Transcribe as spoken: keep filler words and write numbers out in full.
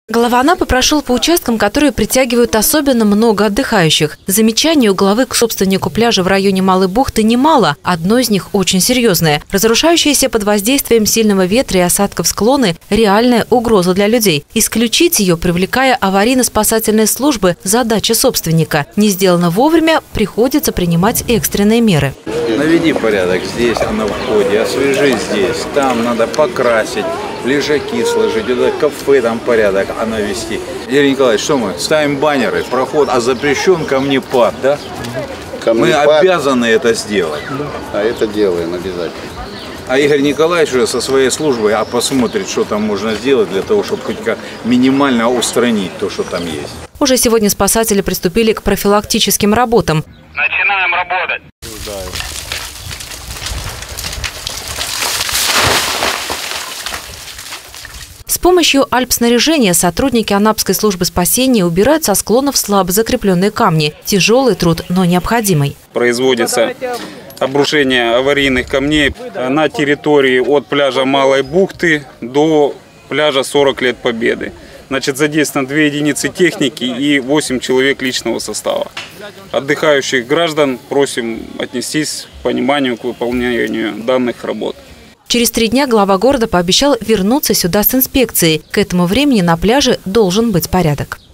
Глава Анапы прошел по участкам, которые притягивают особенно много отдыхающих. Замечаний у главы к собственнику пляжа в районе Малой бухты немало. Одно из них очень серьезное. Разрушающиеся под воздействием сильного ветра и осадков склоны – реальная угроза для людей. Исключить ее, привлекая аварийно-спасательные службы, задача собственника. Не сделано вовремя, приходится принимать экстренные меры. Наведи порядок здесь, а на входе, освежи здесь, там надо покрасить, лежаки сложить, это кафе, там порядок, а навести. Игорь Николаевич, что мы? Ставим баннеры, проход, а запрещен камнепад, да? Камнепад. Мы обязаны это сделать. А это делаем обязательно. А Игорь Николаевич уже со своей службой а посмотрит, что там можно сделать для того, чтобы хоть как минимально устранить то, что там есть. Уже сегодня спасатели приступили к профилактическим работам. Начинаем работать. С помощью альпснаряжения сотрудники Анапской службы спасения убирают со склонов слабо закрепленные камни. Тяжелый труд, но необходимый. Производится обрушение аварийных камней на территории от пляжа Малой бухты до пляжа сорок лет Победы. Значит, задействовано две единицы техники и восемь человек личного состава. Отдыхающих граждан просим отнестись к пониманию к выполнению данных работ. Через три дня глава города пообещал вернуться сюда с инспекцией. К этому времени на пляже должен быть порядок.